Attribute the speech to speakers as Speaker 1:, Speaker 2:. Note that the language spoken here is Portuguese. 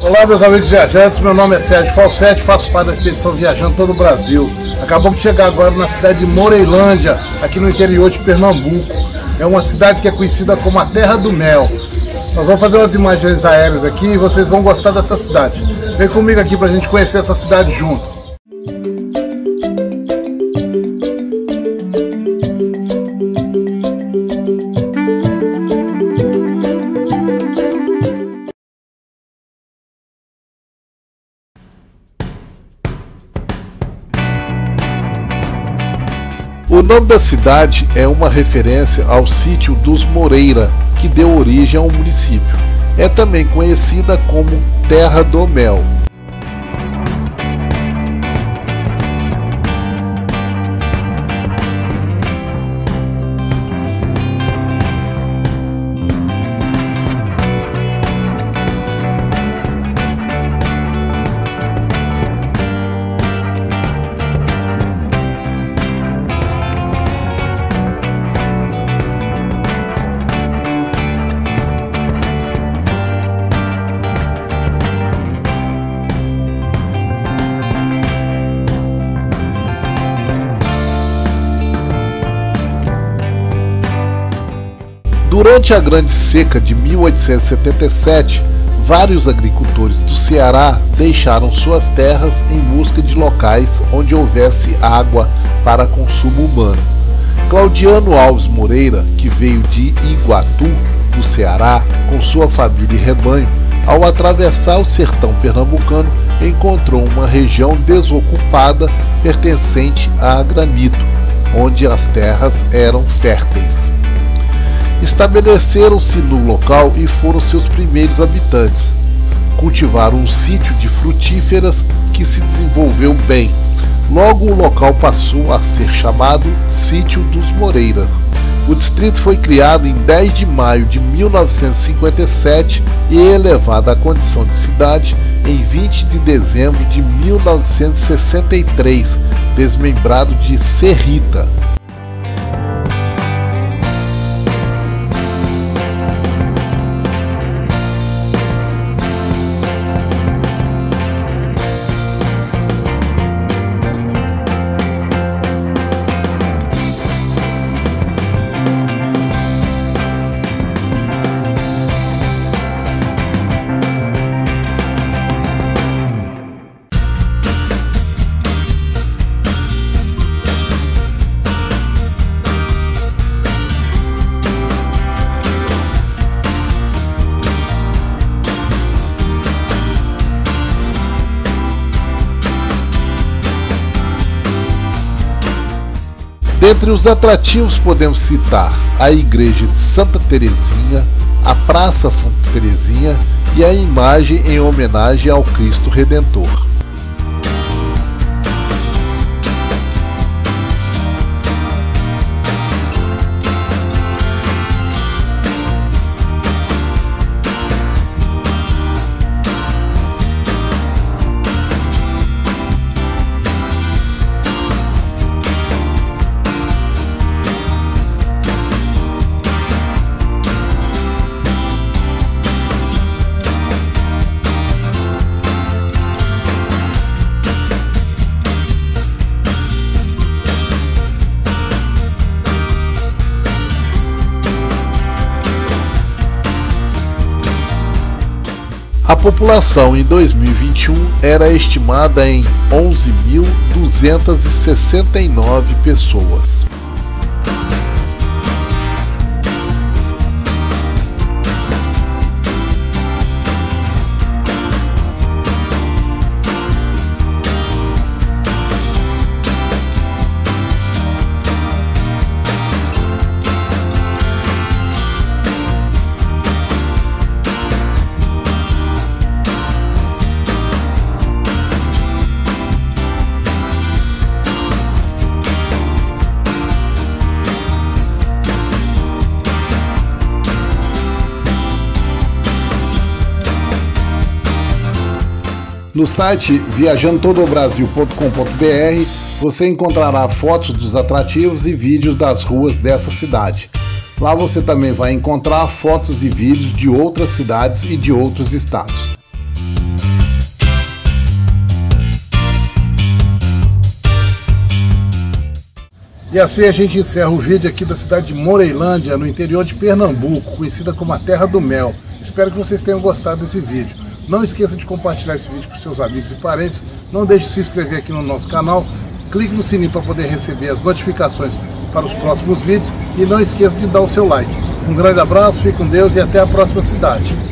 Speaker 1: Olá, meus amigos viajantes, meu nome é Sérgio Falsetti, faço parte da expedição Viajando Todo o Brasil. Acabamos de chegar agora na cidade de Moreilândia, aqui no interior de Pernambuco. É uma cidade que é conhecida como a Terra do Mel. Nós vamos fazer umas imagens aéreas aqui e vocês vão gostar dessa cidade. Vem comigo aqui pra gente conhecer essa cidade junto.
Speaker 2: O nome da cidade é uma referência ao sítio dos Moreira, que deu origem ao município. É também conhecida como Terra do Mel. Durante a Grande Seca de 1877, vários agricultores do Ceará deixaram suas terras em busca de locais onde houvesse água para consumo humano. Claudiano Alves Moreira, que veio de Iguatu, do Ceará, com sua família e rebanho, ao atravessar o sertão pernambucano, encontrou uma região desocupada pertencente a granito, onde as terras eram férteis. Estabeleceram-se no local e foram seus primeiros habitantes. Cultivaram um sítio de frutíferas que se desenvolveu bem. Logo o local passou a ser chamado Sítio dos Moreira. O distrito foi criado em 10 de maio de 1957 e elevado à condição de cidade em 20 de dezembro de 1963, desmembrado de Serrita. Dentre os atrativos podemos citar a Igreja de Santa Teresinha, a Praça Santa Teresinha e a imagem em homenagem ao Cristo Redentor. A população em 2021 era estimada em 11.269 pessoas.
Speaker 1: No site viajandotodobrasil.com.br você encontrará fotos dos atrativos e vídeos das ruas dessa cidade. Lá você também vai encontrar fotos e vídeos de outras cidades e de outros estados. E assim a gente encerra o vídeo aqui da cidade de Moreilândia, no interior de Pernambuco, conhecida como a Terra do Mel. Espero que vocês tenham gostado desse vídeo. Não esqueça de compartilhar esse vídeo com seus amigos e parentes. Não deixe de se inscrever aqui no nosso canal. Clique no sininho para poder receber as notificações para os próximos vídeos. E não esqueça de dar o seu like. Um grande abraço, fique com Deus e até a próxima cidade.